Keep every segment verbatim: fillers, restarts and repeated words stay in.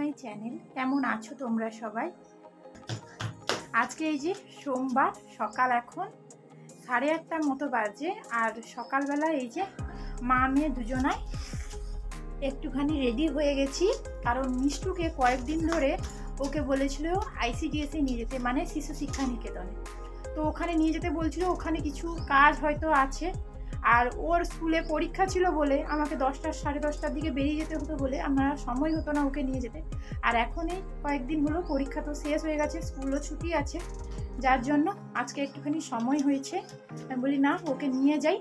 My channel. কেমন আছো তোমরা সবাই? আজকে এই যে সোমবার সকাল, এখন সাড়ে আটটার মতো বাজে। আর সকালবেলা এই যে মা মেয়ে দুজনাই একটুখানি রেডি হয়ে গেছি, কারণ মিষ্টুকে কয়েকদিন ধরে ওকে বলেছিল আইসিডিএসে নিয়ে যেতে, মানে শিশু শিক্ষা নিকেতনে। তো ওখানে নিয়ে যেতে বলছিল, ওখানে কিছু কাজ হয়তো আছে। আর ওর স্কুলে পরীক্ষা ছিল বলে আমাকে দশটা সাড়ে দশটার দিকে বেরিয়ে যেতে হতো বলে আমার সময় হতো না ওকে নিয়ে যেতে। আর এখন এই কয়েকদিন হলো পরীক্ষা তো শেষ হয়ে গেছে, স্কুলও ছুটি আছে, যার জন্য আজকে একটুখানি সময় হয়েছে। আমি বলি না, ওকে নিয়ে যাই।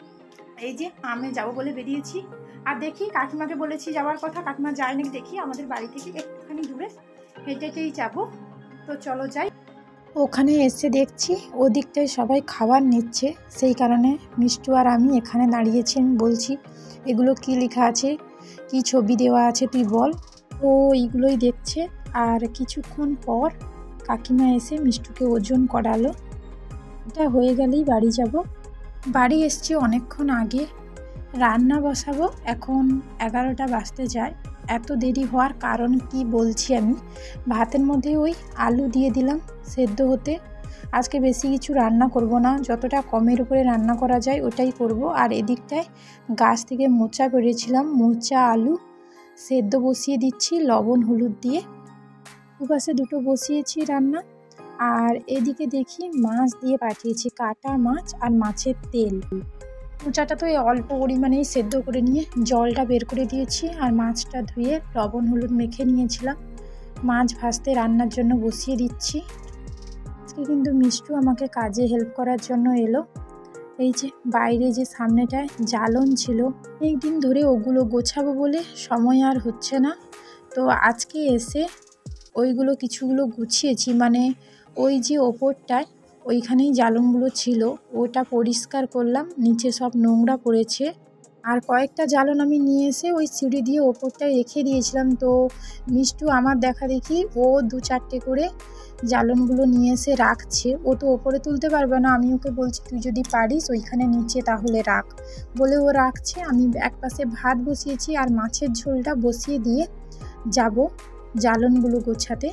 এই যে আমি যাবো বলে বেরিয়েছি। আর দেখি, কাকিমাকে বলেছি যাওয়ার কথা, কাকিমা যায় নাকি দেখি। আমাদের বাড়ি থেকে একটুখানি দূরে, হেঁটে হেঁটেই যাবো। তো চলো যাই। ওখানে এসে দেখছি ওদিকটায় সবাই খাবার নিচ্ছে, সেই কারণে মিষ্টু আর আমি এখানে দাঁড়িয়েছি। আমি বলছি এগুলো কি লেখা আছে, কি ছবি দেওয়া আছে তুই বল। ও এইগুলোই দেখছে। আর কিছুক্ষণ পর কাকিমা এসে মিষ্টুকে ওজন করালো। এটা হয়ে গেলেই বাড়ি যাব। বাড়ি এসছি অনেকক্ষণ আগে, রান্না বসাবো। এখন এগারোটা বাজতে যায়। এত দেরি হওয়ার কারণ কি বলছি আমি। ভাতের মধ্যে ওই আলু দিয়ে দিলাম সেদ্ধ হতে। আজকে বেশি কিছু রান্না করব না, যতটা কমের উপরে রান্না করা যায় ওটাই করব। আর এদিকটায় গাছ থেকে মোচা পেড়েছিলাম, মোচা আলু সেদ্ধ বসিয়ে দিচ্ছি লবণ হলুদ দিয়ে। দুপাশে দুটো বসিয়েছি রান্না। আর এদিকে দেখি মাছ দিয়ে পাঠিয়েছি, কাটা মাছ আর মাছের তেল। মোচাটা তো এই অল্প পরিমাণেই সেদ্ধ করে নিয়ে জলটা বের করে দিয়েছি। আর মাছটা ধুয়ে লবণ হলুদ মেখে নিয়েছিলাম। মাছ ভাজতে রান্নার জন্য বসিয়ে দিচ্ছি। আজকে কিন্তু মিষ্টু আমাকে কাজে হেল্প করার জন্য এলো। এই যে বাইরে যে সামনেটায় জ্বালন ছিল, অনেকদিন ধরে ওগুলো গোছাবো বলে সময় আর হচ্ছে না। তো আজকে এসে ওইগুলো কিছুগুলো গুছিয়েছি, মানে ওই যে ওপরটায় ওইখানেই জ্বালনগুলো ছিল, ওটা পরিষ্কার করলাম। নিচে সব নোংরা পড়েছে। আর কয়েকটা জ্বালন আমি নিয়ে এসে ওই সিঁড়ি দিয়ে ওপরটায় রেখে দিয়েছিলাম। তো মিষ্টু আমার দেখা দেখি ও দু চারটে করে জ্বালনগুলো নিয়ে এসে রাখছে। ও তো ওপরে তুলতে পারবে না, আমি ওকে বলছি তুই যদি পারিস ওইখানে নিচে তাহলে রাখ বলে ও রাখছে। আমি এক পাশে ভাত বসিয়েছি আর মাছের ঝোলটা বসিয়ে দিয়ে যাব জ্বালনগুলো গোছাতে।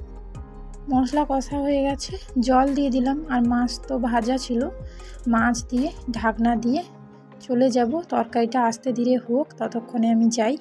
মশলা কষা হয়ে গেছে, জল দিয়ে দিলাম। আর মাছ তো ভাজা ছিল, মাছ দিয়ে ঢাকনা দিয়ে চলে যাব। তরকারিটা আস্তে ধীরে হোক, ততক্ষণে আমি যাই।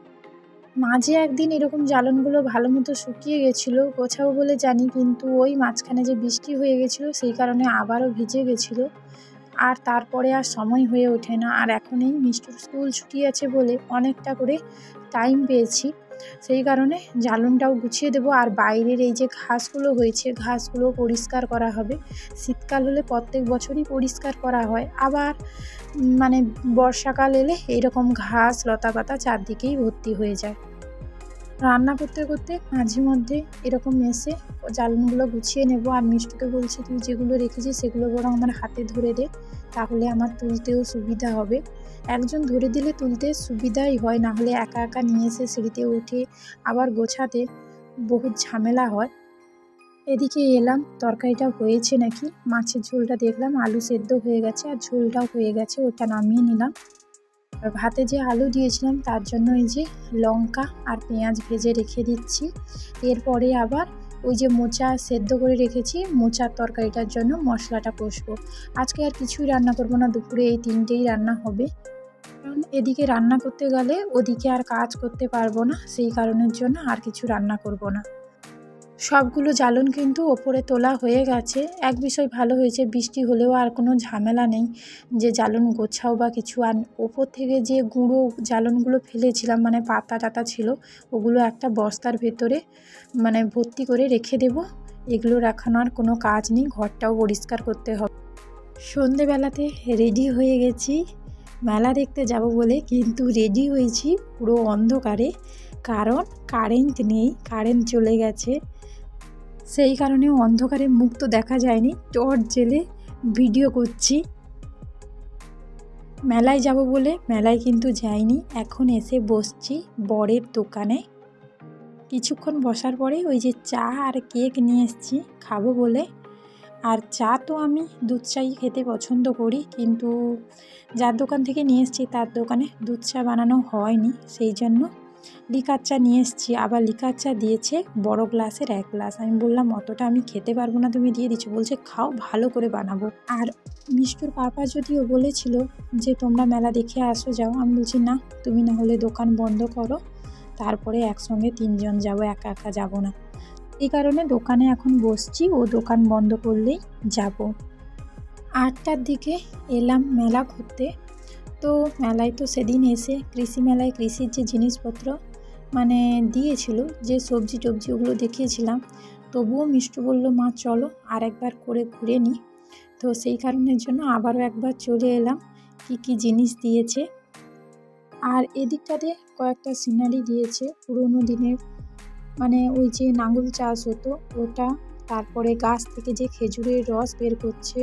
মাঝে একদিন এরকম জ্বালনগুলো ভালো মতো শুকিয়ে গেছিলো, গোছাবো বলে জানি, কিন্তু ওই মাঝখানে যে বৃষ্টি হয়ে গেছিলো সেই কারণে আবারও ভিজে গেছিলো। আর তারপরে আর সময় হয়ে ওঠে না। আর এখন এই মিষ্টুর স্কুল ছুটি আছে বলে অনেকটা করে টাইম পেয়েছি, সেই কারণে জ্বালনটাও গুছিয়ে দেবো। আর বাইরের এই যে ঘাসগুলো হয়েছে, ঘাসগুলো পরিষ্কার করা হবে। শীতকাল হলে প্রত্যেক বছরই পরিষ্কার করা হয়, আবার মানে বর্ষাকাল এলে এইরকম ঘাস লতাপাতা চারদিকেই ভর্তি হয়ে যায়। রান্না করতে করতে মাঝে মধ্যে এরকম এসে জ্বালনগুলো গুছিয়ে নেব। আর মিষ্টুকে বলছি তুই যেগুলো রেখেছিস সেগুলো বরং আমার হাতে ধরে দে, তাহলে আমার তুলতেও সুবিধা হবে। একজন ধরে দিলে তুলতে সুবিধাই হয়, না হলে একা একা নিয়ে এসে সিঁড়িতে উঠে আবার গোছাতে বহুত ঝামেলা হয়। এদিকে এলাম, তরকারিটা হয়েছে নাকি। মাছের ঝোলটা দেখলাম আলু সেদ্ধ হয়ে গেছে আর ঝোলটাও হয়ে গেছে, ওটা নামিয়ে নিলাম। আর ভাতে যে আলু দিয়েছিলাম তার জন্য এই যে লঙ্কা আর পেঁয়াজ ভেজে রেখে দিচ্ছি। এরপরে আবার ওই যে মোচা সেদ্ধ করে রেখেছি, মোচার তরকারিটার জন্য মশলাটা কষবো। আজকে আর কিছুই রান্না করব না, দুপুরে এই তিনটেই রান্না হবে। কারণ এদিকে রান্না করতে গেলে ওদিকে আর কাজ করতে পারবো না, সেই কারণের জন্য আর কিছু রান্না করব না। সবগুলো জ্বালন কিন্তু ওপরে তোলা হয়ে গেছে। এক বিষয় ভালো হয়েছে, বৃষ্টি হলেও আর কোনো ঝামেলা নেই যে জ্বালন গোছাও বা কিছু। আর ওপর থেকে যে গুঁড়ো জ্বালনগুলো ফেলেছিলাম, মানে পাতা টাতা ছিল, ওগুলো একটা বস্তার ভেতরে মানে ভর্তি করে রেখে দেব। এগুলো রাখানোর কোনো কাজ নেই, ঘরটাও পরিষ্কার করতে হবে। সন্ধেবেলাতে রেডি হয়ে গেছি মেলা দেখতে যাব বলে, কিন্তু রেডি হয়েছি পুরো অন্ধকারে, কারণ কারেন্ট নেই, কারেন্ট চলে গেছে। সেই কারণে অন্ধকারে মুখ তো দেখা যায়নি, টর্চ জেলে ভিডিও করছি। মেলায় যাব বলে মেলায় কিন্তু যাইনি, এখন এসে বসছি বরের দোকানে। কিছুক্ষণ বসার পরে ওই যে চা আর কেক নিয়ে এসেছি খাবো বলে। আর চা তো আমি দুধ চাই খেতে পছন্দ করি, কিন্তু যার দোকান থেকে নিয়ে এসেছি তার দোকানে দুধ চা বানানো হয়নি, সেই জন্য লিকার চা নিয়ে এসেছি, আবার লিকার চা দিয়েছে বড় গ্লাসের এক গ্লাস। আমি বললাম অতটা আমি খেতে পারবো না, তুমি দিয়ে দিচ্ছ। বলছে খাও, ভালো করে বানাবো। আর মিষ্টুর পাপা যদিও বলেছিল যে তোমরা মেলা দেখে আসো যাও, আমি বলছি না, তুমি না হলে দোকান বন্ধ করো, তারপরে একসঙ্গে তিনজন যাব, একা একা যাব না। এই কারণে দোকানে এখন বসছি, ও দোকান বন্ধ করলেই যাব। আটটার দিকে এলাম মেলা ঘুরতে। তো মেলায় তো সেদিন এসে কৃষি মেলায় কৃষির যে জিনিসপত্র মানে দিয়েছিল, যে সবজি টবজি ওগুলো দেখিয়েছিলাম, তবুও মিষ্টু বললো মা চলো আর একবার করে ঘুরে নিই। তো সেই কারণের জন্য আবারও একবার চলে এলাম কি কি জিনিস দিয়েছে। আর এদিকটাতে কয়েকটা সিনারি দিয়েছে পুরোনো দিনের, মানে ওই যে নাঙ্গল চাষ হতো ওটা, তারপরে গাছ থেকে যে খেজুরের রস বের করছে,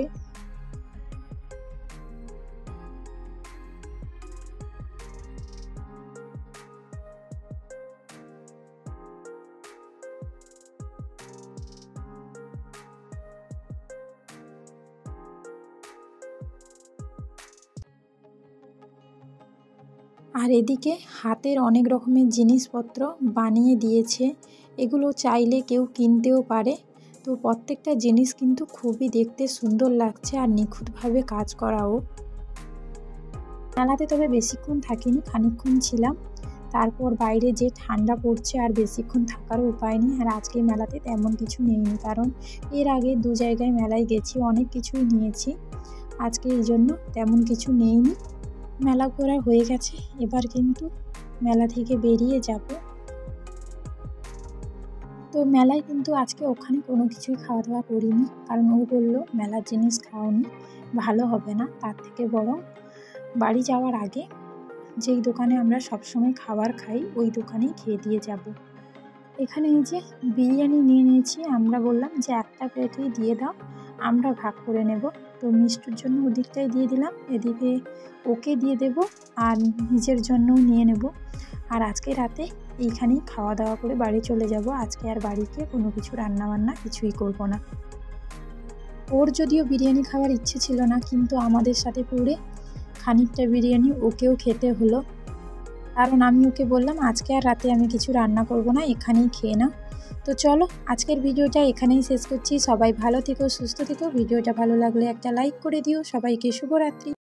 আর এদিকে হাতের অনেক রকমের জিনিসপত্র বানিয়ে দিয়েছে। এগুলো চাইলে কেউ কিনতেও পারে। তো প্রত্যেকটা জিনিস কিন্তু খুবই দেখতে সুন্দর লাগছে আর নিখুঁতভাবে কাজ করাও। মেলাতে তবে বেশিক্ষণ থাকিনি, খানিকক্ষণ ছিলাম। তারপর বাইরে যে ঠান্ডা পড়ছে আর বেশিক্ষণ থাকারও উপায় নেই। আর আজকে মেলাতে তেমন কিছু নেইনি, কারণ এর আগে দু জায়গায় মেলায় গেছি, অনেক কিছুই নিয়েছি। আজকে এই জন্য তেমন কিছু নেইনি। মেলা ঘোরা হয়ে গেছে, এবার কিন্তু মেলা থেকে বেরিয়ে যাব। তো মেলায় কিন্তু আজকে ওখানে কোনো কিছুই খাওয়া দাওয়া করিনি, কারণ ও বললো মেলার জিনিস খাওনি ভালো হবে না, তার থেকে বরং বাড়ি যাওয়ার আগে যেই দোকানে আমরা সবসময় খাবার খাই ওই দোকানেই খেয়ে দিয়ে যাব। এখানে এই যে বিরিয়ানি নিয়ে নিয়েছি, আমরা বললাম যে একটা প্লেটেই দিয়ে দাও, আমরা ভাগ করে নেব। তো মিষ্টুর জন্য ওদিকটাই দিয়ে দিলাম, এদিকে ওকে দিয়ে দেব আর নিজের জন্যও নিয়ে নেব। আর আজকে রাতে এইখানেই খাওয়া দাওয়া করে বাড়ি চলে যাব। আজকে আর বাড়িতে কোনো কিছু রান্না বান্না কিছুই করব না। ওর যদিও বিরিয়ানি খাওয়ার ইচ্ছে ছিল না, কিন্তু আমাদের সাথে পুরে খানিকটা বিরিয়ানি ওকেও খেতে হলো, কারণ আমি ওকে বললাম আজকে আর রাতে আমি কিছু রান্না করব না, এখানেই খেয়ে নাও। তো চলো আজকের ভিডিওটা এখানেই শেষ করছি। সবাই ভালো থেকো, সুস্থ থেকো। ভিডিওটা ভালো লাগলে একটা লাইক করে দিও। সবাইকে শুভরাত্রি।